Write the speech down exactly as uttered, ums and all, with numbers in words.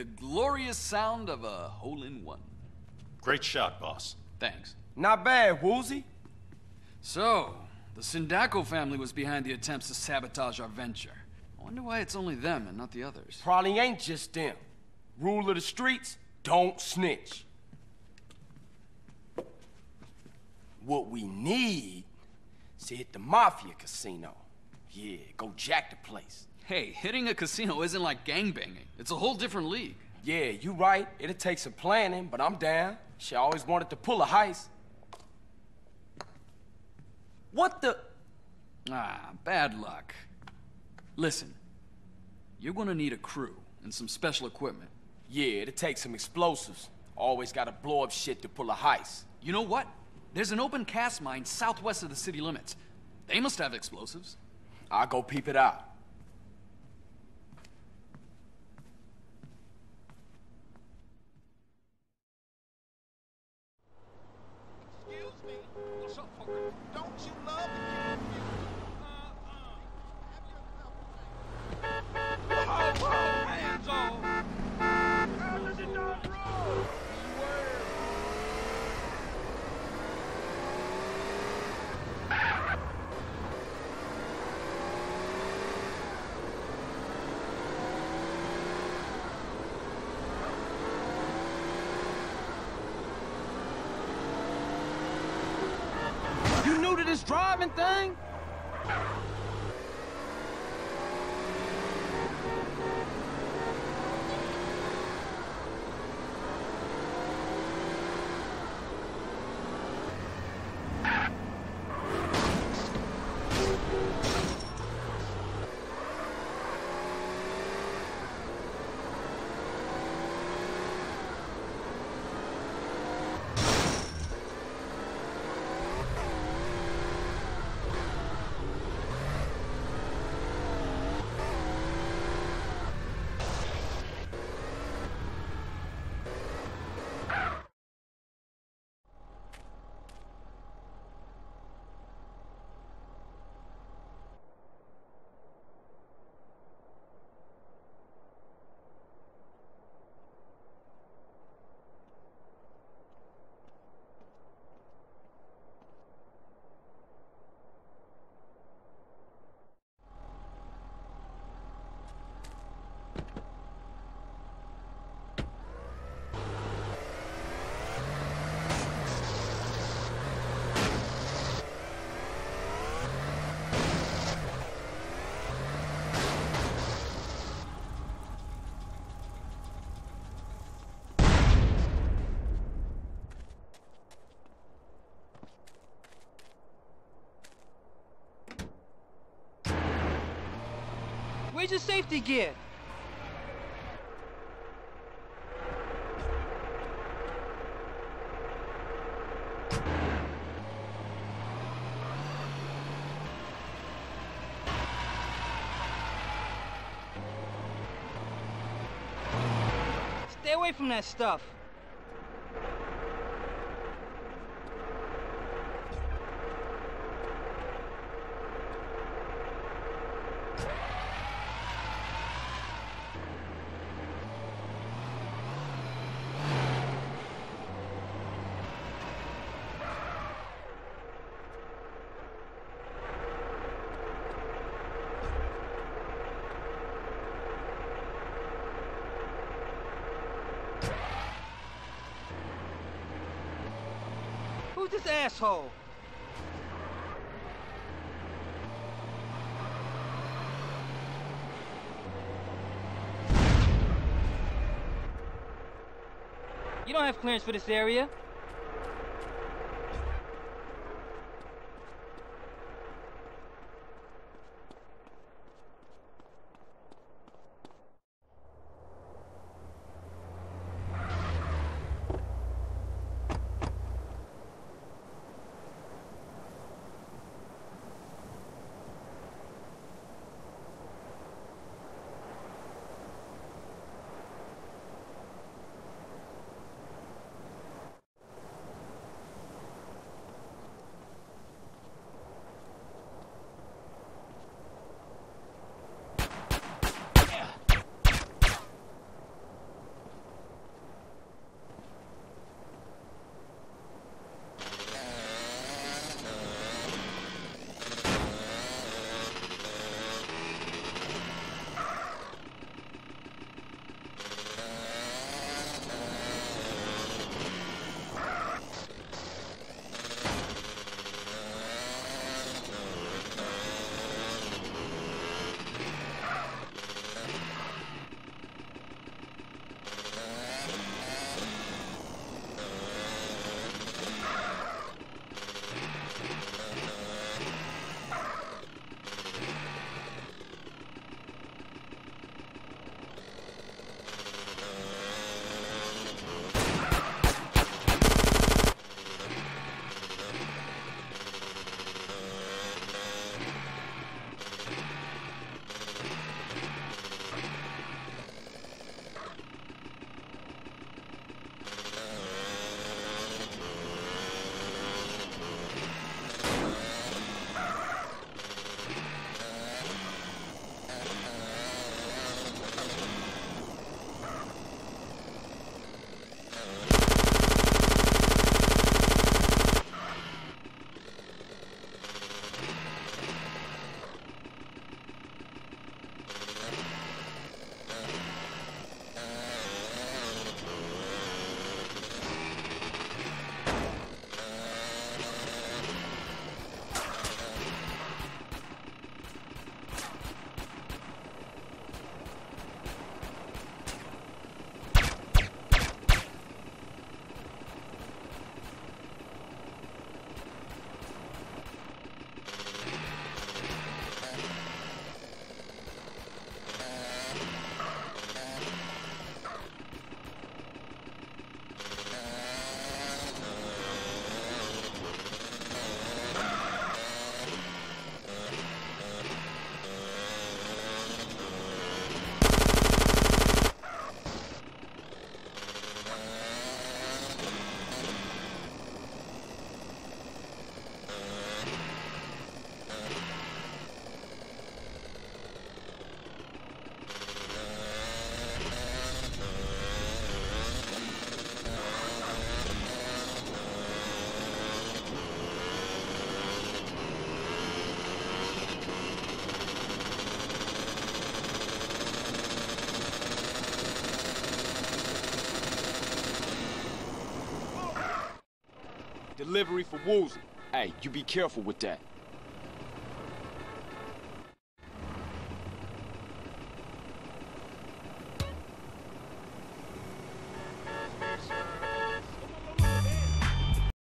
the glorious sound of a hole-in-one. Great shot, boss. Thanks. Not bad, Woozie. So, the Sindaco family was behind the attempts to sabotage our venture. I wonder why it's only them and not the others. Probably ain't just them. Rule of the streets, don't snitch. What we need is to hit the Mafia casino. Yeah, go jack the place. Hey, hitting a casino isn't like gangbanging. It's a whole different league. Yeah, you right. It'll take some planning, but I'm down. She always wanted to pull a heist. What the? Ah, bad luck. Listen, you're gonna need a crew and some special equipment. Yeah, it'll take some explosives. Always gotta blow up shit to pull a heist. You know what? There's an open cast mine southwest of the city limits. They must have explosives. I'll go peep it out. Excuse me. What's up, fucker? Don't you love the Uh-uh. Have yourself a drink. Hands off. How does it not roll? You new to this driving thing? Where's your safety gear? Stay away from that stuff. Who's this asshole? You don't have clearance for this area. Delivery for Woozie. Hey, you be careful with that.